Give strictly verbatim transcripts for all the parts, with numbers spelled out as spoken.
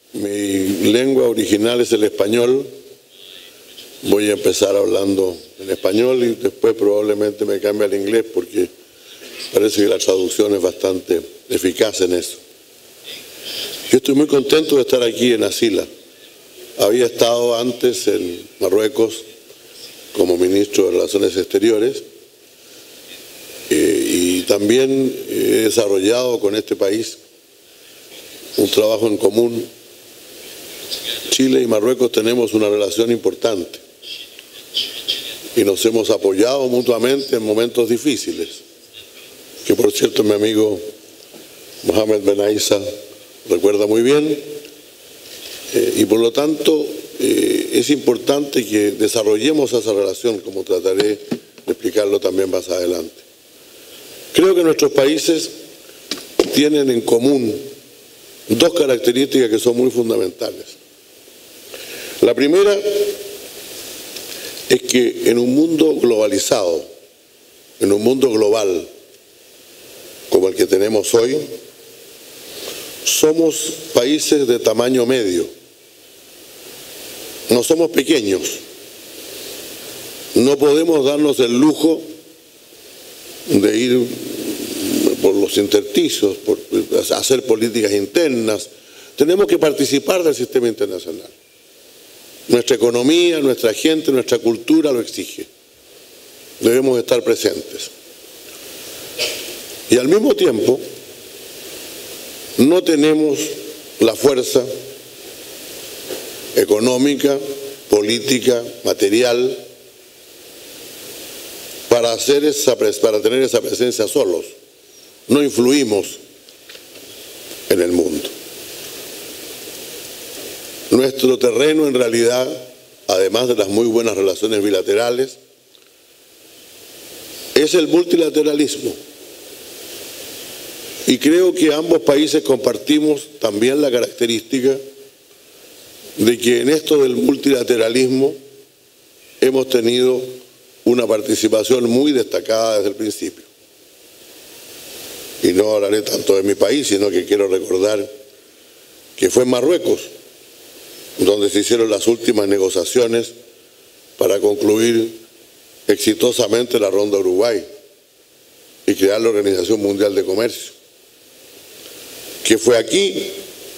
Mi lengua original es el español. Voy a empezar hablando en español y después probablemente me cambie al inglés porque parece que la traducción es bastante eficaz en eso. Yo estoy muy contento de estar aquí en Asila. Había estado antes en Marruecos como ministro de Relaciones Exteriores eh, y también he desarrollado con este país un trabajo en común. Chile y Marruecos tenemos una relación importante y nos hemos apoyado mutuamente en momentos difíciles, que por cierto mi amigo Mohamed Ben Aissa recuerda muy bien, eh, y por lo tanto eh, es importante que desarrollemos esa relación, como trataré de explicarlo también más adelante. Creo que nuestros países tienen en común dos características que son muy fundamentales. La primera es que en un mundo globalizado, en un mundo global como el que tenemos hoy, somos países de tamaño medio. No somos pequeños. No podemos darnos el lujo de ir por los intersticios, por hacer políticas internas. Tenemos que participar del sistema internacional. Nuestra economía, nuestra gente, nuestra cultura lo exige. Debemos estar presentes. Y al mismo tiempo, no tenemos la fuerza económica, política, material para, hacer esa, para tener esa presencia solos. No influimos en el mundo. Nuestro terreno en realidad, además de las muy buenas relaciones bilaterales, es el multilateralismo. Y creo que ambos países compartimos también la característica de que en esto del multilateralismo hemos tenido una participación muy destacada desde el principio. Y no hablaré tanto de mi país, sino que quiero recordar que fue en Marruecos donde se hicieron las últimas negociaciones para concluir exitosamente la Ronda Uruguay y crear la Organización Mundial de Comercio. Que fue aquí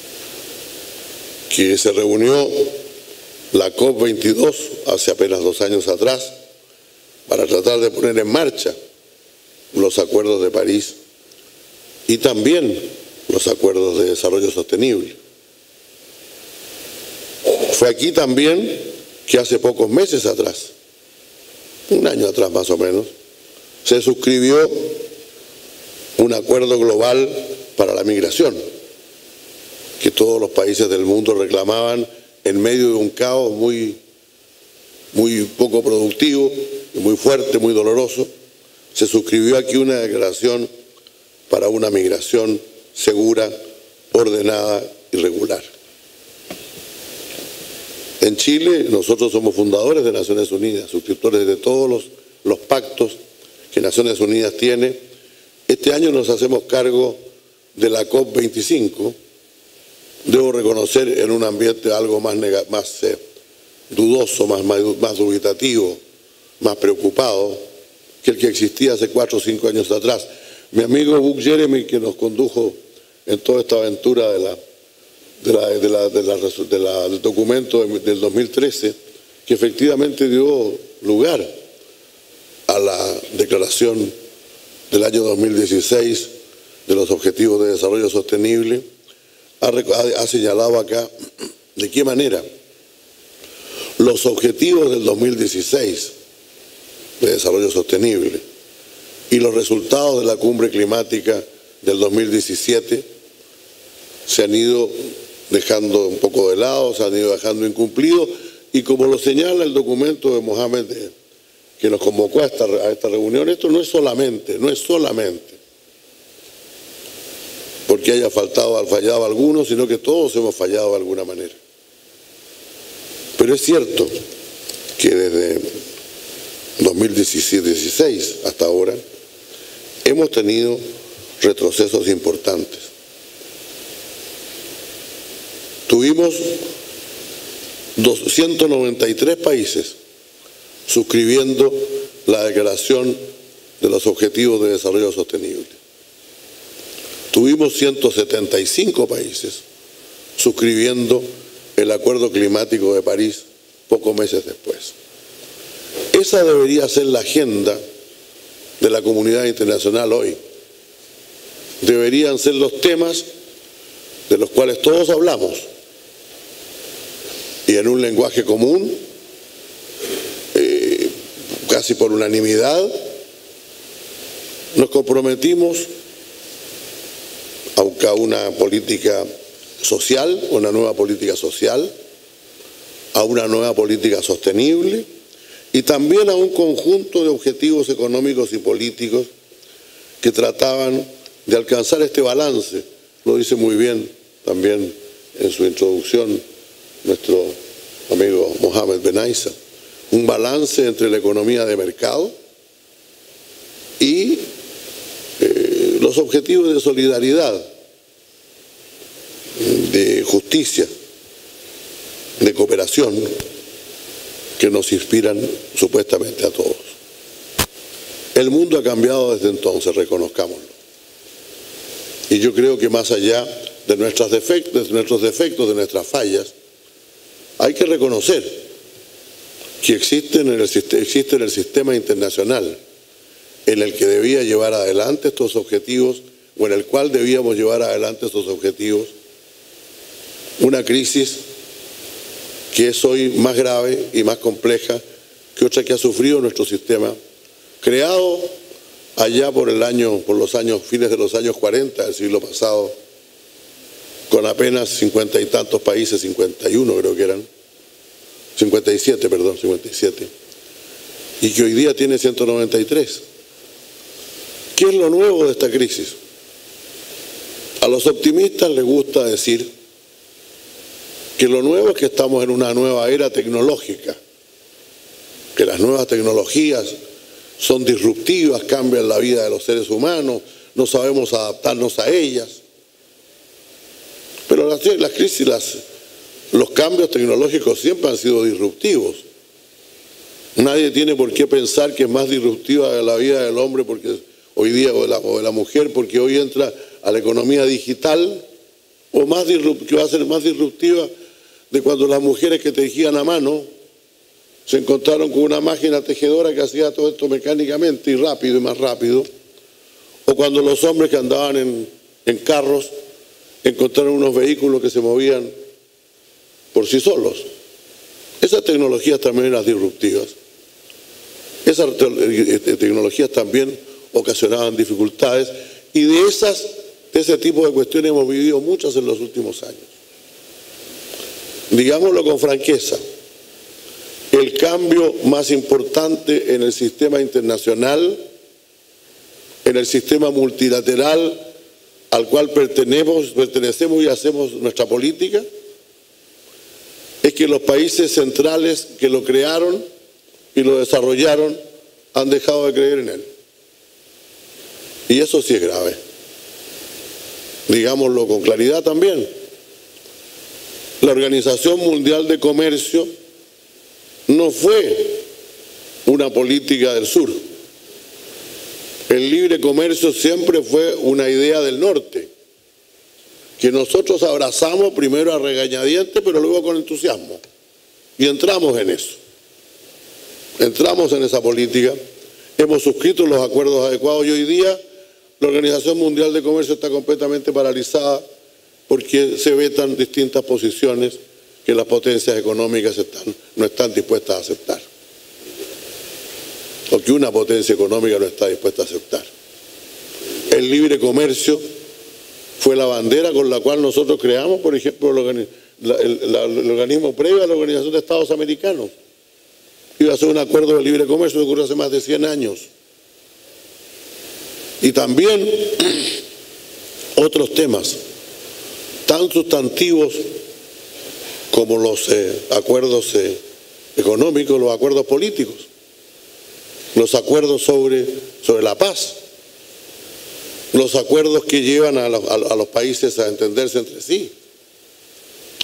que se reunió la COP veintidós hace apenas dos años atrás para tratar de poner en marcha los acuerdos de París y también los acuerdos de desarrollo sostenible. Fue aquí también que hace pocos meses atrás, un año atrás más o menos, se suscribió un acuerdo global para la migración, que todos los países del mundo reclamaban en medio de un caos muy, muy poco productivo, muy fuerte, muy doloroso. Se suscribió aquí una declaración para una migración segura, ordenada y regular. En Chile nosotros somos fundadores de Naciones Unidas, suscriptores de todos los, los pactos que Naciones Unidas tiene. Este año nos hacemos cargo de la COP veinticinco, debo reconocer en un ambiente algo más, más eh, dudoso, más, más, más dubitativo, más preocupado que el que existía hace cuatro o cinco años atrás. Mi amigo Buck Jeremy, que nos condujo en toda esta aventura de la, de la, de la, de la, de la, del documento del dos mil trece, que efectivamente dio lugar a la declaración del año dos mil dieciséis de los Objetivos de Desarrollo Sostenible, ha, ha señalado acá de qué manera los objetivos del dos mil dieciséis de desarrollo sostenible y los resultados de la cumbre climática del dos mil diecisiete se han ido dejando un poco de lado, se han ido dejando incumplidos, y como lo señala el documento de Mohamed de, que nos convocó a esta, a esta reunión, esto no es solamente, no es solamente porque haya faltado, fallado alguno, sino que todos hemos fallado de alguna manera. Pero es cierto que desde dos mil dieciséis hasta ahora hemos tenido retrocesos importantes. Tuvimos ciento noventa y tres países suscribiendo la Declaración de los Objetivos de Desarrollo Sostenible. Tuvimos ciento setenta y cinco países suscribiendo el Acuerdo Climático de París pocos meses después. Esa debería ser la agenda de la comunidad internacional hoy. Deberían ser los temas de los cuales todos hablamos y en un lenguaje común, eh, casi por unanimidad, nos comprometimos a una política social, una nueva política social, a una nueva política sostenible y también a un conjunto de objetivos económicos y políticos que trataban de alcanzar este balance. Lo dice muy bien también en su introducción nuestro amigo Mohamed Benaysa, un balance entre la economía de mercado y eh, los objetivos de solidaridad, de justicia, de cooperación que nos inspiran supuestamente a todos. El mundo ha cambiado desde entonces, reconozcámoslo. Y yo creo que más allá de nuestros defectos, de nuestros defectos, de nuestras fallas, hay que reconocer que existe en el, existe en el sistema internacional en el que debía llevar adelante estos objetivos, o en el cual debíamos llevar adelante estos objetivos, una crisis que es hoy más grave y más compleja que otra que ha sufrido nuestro sistema, creado allá por el año, por los años, fines de los años cuarenta del siglo pasado, con apenas cincuenta y tantos países, cincuenta y uno creo que eran, cincuenta y siete, perdón, cincuenta y siete, y que hoy día tiene ciento noventa y tres. ¿Qué es lo nuevo de esta crisis? A los optimistas les gusta decir que lo nuevo es que estamos en una nueva era tecnológica, que las nuevas tecnologías son disruptivas, cambian la vida de los seres humanos, no sabemos adaptarnos a ellas. Pero las, las crisis, las, los cambios tecnológicos siempre han sido disruptivos. Nadie tiene por qué pensar que es más disruptiva la vida del hombre porque hoy día o de la, o de la mujer porque hoy entra a la economía digital, o más que va a ser más disruptiva de cuando las mujeres que tejían a mano se encontraron con una máquina tejedora que hacía todo esto mecánicamente y rápido y más rápido, o cuando los hombres que andaban en, en carros encontraron unos vehículos que se movían por sí solos. Esas tecnologías también eran disruptivas. Esas te tecnologías también ocasionaban dificultades y de, esas, de ese tipo de cuestiones hemos vivido muchas en los últimos años. Digámoslo con franqueza, el cambio más importante en el sistema internacional, en el sistema multilateral al cual pertenecemos, pertenecemos y hacemos nuestra política, es que los países centrales que lo crearon y lo desarrollaron han dejado de creer en él. Y eso sí es grave. Digámoslo con claridad también. La Organización Mundial de Comercio no fue una política del sur. El libre comercio siempre fue una idea del norte, que nosotros abrazamos primero a regañadientes, pero luego con entusiasmo. Y entramos en eso. Entramos en esa política, hemos suscrito los acuerdos adecuados y hoy día la Organización Mundial de Comercio está completamente paralizada porque se vetan distintas posiciones que las potencias económicas están, no están dispuestas a aceptar. O que una potencia económica no está dispuesta a aceptar. El libre comercio fue la bandera con la cual nosotros creamos, por ejemplo, el, organi la, el, la, el organismo previo a la Organización de Estados Americanos. Iba a ser un acuerdo de libre comercio que ocurrió hace más de cien años. Y también otros temas tan sustantivos como los eh, acuerdos eh, económicos, los acuerdos políticos, los acuerdos sobre, sobre la paz, los acuerdos que llevan a los, a, a los países a entenderse entre sí,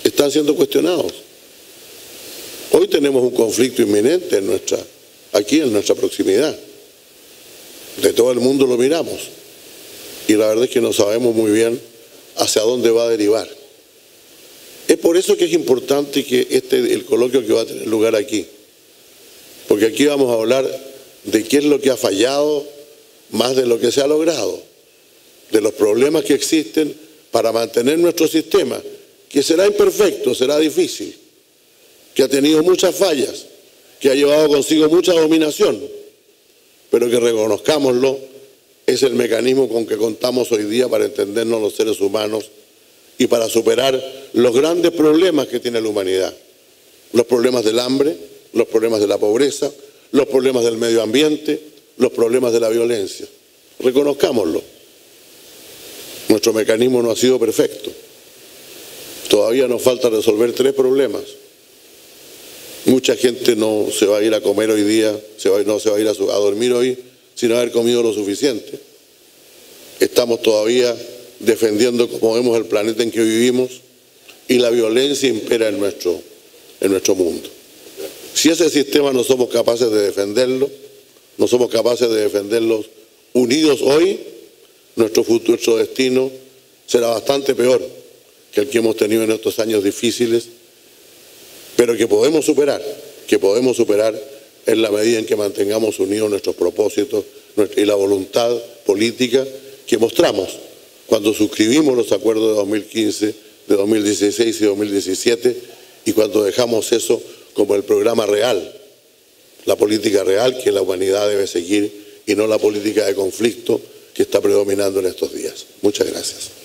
están siendo cuestionados. Hoy tenemos un conflicto inminente en nuestra, aquí en nuestra proximidad. De todo el mundo lo miramos. Y la verdad es que no sabemos muy bien hacia dónde va a derivar. Es por eso que es importante que este, el coloquio que va a tener lugar aquí, porque aquí vamos a hablar de qué es lo que ha fallado más de lo que se ha logrado, de los problemas que existen para mantener nuestro sistema, que será imperfecto, será difícil, que ha tenido muchas fallas, que ha llevado consigo mucha dominación, pero que reconozcámoslo, es el mecanismo con que contamos hoy día para entendernos los seres humanos y para superar los grandes problemas que tiene la humanidad. Los problemas del hambre, los problemas de la pobreza, los problemas del medio ambiente, los problemas de la violencia. Reconozcámoslo. Nuestro mecanismo no ha sido perfecto. Todavía nos falta resolver tres problemas. Mucha gente no se va a ir a comer hoy día, se va, no se va a ir a, su, a dormir hoy sin haber comido lo suficiente. Estamos todavía defendiendo como vemos el planeta en que vivimos y la violencia impera en nuestro, en nuestro mundo. Si ese sistema no somos capaces de defenderlo, no somos capaces de defenderlos unidos hoy, nuestro futuro, nuestro destino será bastante peor que el que hemos tenido en estos años difíciles, pero que podemos superar, que podemos superar en la medida en que mantengamos unidos nuestros propósitos y la voluntad política que mostramos cuando suscribimos los acuerdos de dos mil quince, de dos mil dieciséis y dos mil diecisiete y cuando dejamos eso como el programa real, la política real que la humanidad debe seguir y no la política de conflicto que está predominando en estos días. Muchas gracias.